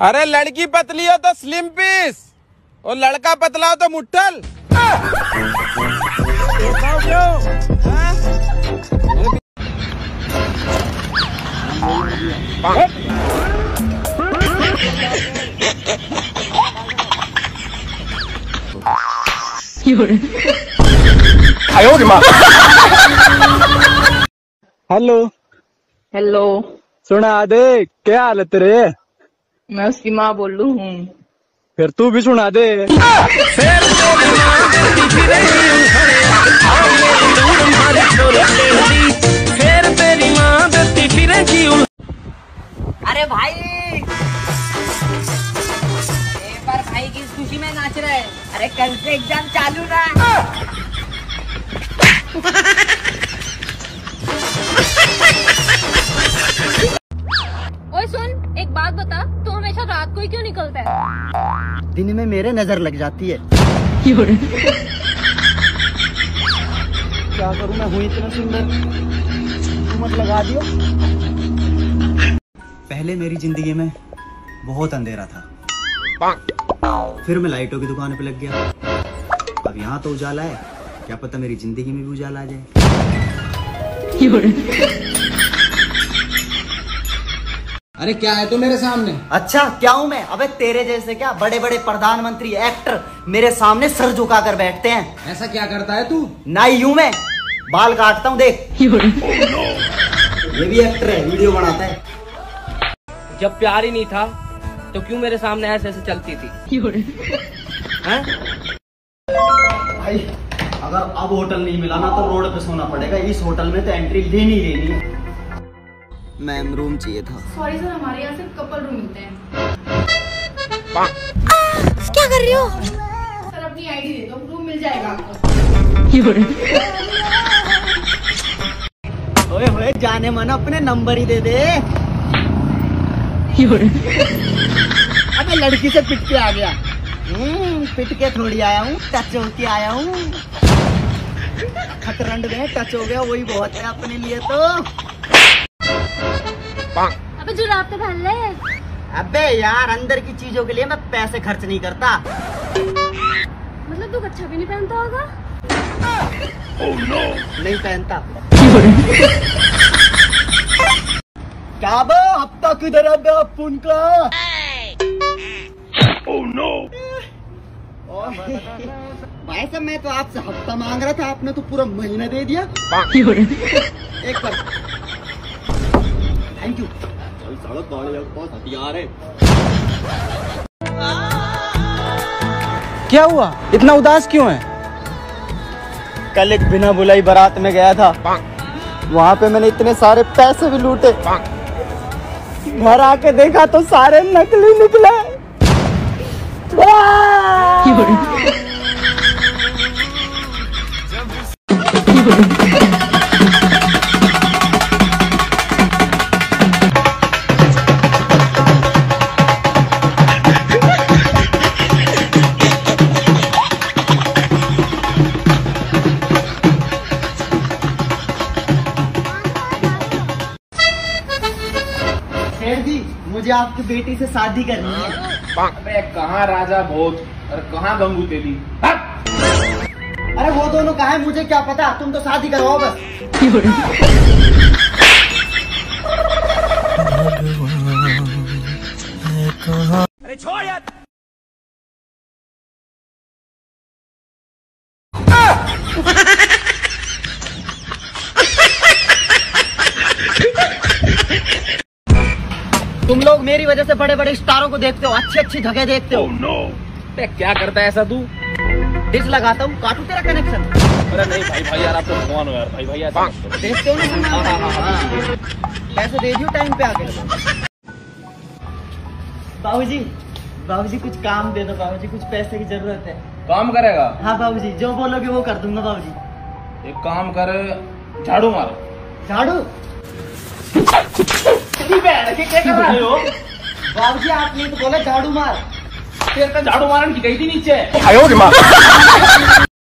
अरे लड़की पतली हो तो स्लिम पीस और लड़का पतला हो तो मुट्ठल। Hello hello. सुना दे, क्या हाल है तेरे? मैं उसकी माँ बोल रही हूँ। फिर तू भी सुना दे। अरे भाई एक बार भाई की खुशी में नाच रहे हैं। अरे कल से एग्जाम चालू ना। ओए सुन, एक बात बता, तू हमेशा रात को ही क्यों निकलता है? दिन में मेरे नजर लग जाती है। क्या करूं, मैं हूं इतना सुंदर, तू मत लगा दियो। पहले मेरी जिंदगी में बहुत अंधेरा था, फिर मैं लाइटों की दुकान पे लग गया। अब यहाँ तो उजाला है, क्या पता मेरी जिंदगी में भी उजाला आ जाए। अरे क्या है तू मेरे सामने? अच्छा क्या हूँ मैं? अबे तेरे जैसे क्या बड़े बड़े प्रधानमंत्री एक्टर मेरे सामने सर झुका कर बैठते हैं। ऐसा क्या करता है तू? नाई यूं मैं बाल काटता हूँ, देख। ये भी एक्टर है, वीडियो बनाता है। जब प्यार ही नहीं था तो क्यों मेरे सामने ऐसे ऐसे चलती थी? हैं? भाई अगर अब होटल नहीं मिला ना तो रोड पे सोना पड़ेगा। इस होटल में तो एंट्री लेनी है। मैम रूम चाहिए था। सॉरी सर, हमारे यहाँ सिर्फ कपल रूम मिलते हैं। क्या कर रही हो? सर अपनी आईडी दे दो, रूम मिल जाएगा आपको। ओए होए जाने मन अपने नंबर ही दे दे। अबे लड़की से पिट के आ गया। पिट के थोड़ी आया हूँ, टच होके आया हूँ। खतरंड में टच हो गया, वही बहुत है अपने लिए तो। अबे जुराब तो पहन ले। अबे यार अंदर की चीजों के लिए मैं पैसे खर्च नहीं करता। मतलब तू अच्छा भी नहीं पहनता होगा? नहीं पहनता। क्या बो हफ्ता किधर है अपन का? भाई साहब मैं तो आपसे हफ्ता मांग रहा था, आपने तो पूरा महीना दे दिया। एक बार थैंक यू। हथियार है। क्या हुआ, इतना उदास क्यों है? कल एक बिना बुलाई बारात में गया था, वहाँ पे मैंने इतने सारे पैसे भी लूटे। घर आके देखा तो सारे नकली निकले। मुझे आपकी बेटी से शादी करनी है। अबे कहाँ राजा भोज और कहाँ गंगू तेली? अरे वो दोनों कहाँ है मुझे क्या पता, तुम तो शादी करवाओ बस। अरे छोड़ यार। तुम लोग मेरी वजह से बड़े बड़े स्टारों को देखते हो, अच्छी अच्छी जगह देखते हो। ते क्या करता है ऐसा तू? डिश लगाता हूँ, काटू तेरा कनेक्शन। अरे नहीं भाई भाई यार, आप तो भगवान हो यार। भाई भाई ऐसा मत करो। देखते हो ना, पैसे दे दियो टाइम पे आके। बाबूजी बाबूजी कुछ काम दे दो बाबूजी, कुछ पैसे की जरूरत है। काम करेगा? हाँ बाबूजी, जो बोलोगे वो कर दूंगा बाबूजी। एक काम कर, झाड़ू मार। झाड़ू? क्या कर रहे हो? बाबूजी आपने तो बोला झाड़ू मार। तेरे का झाड़ू मारने की गई थी नीचे।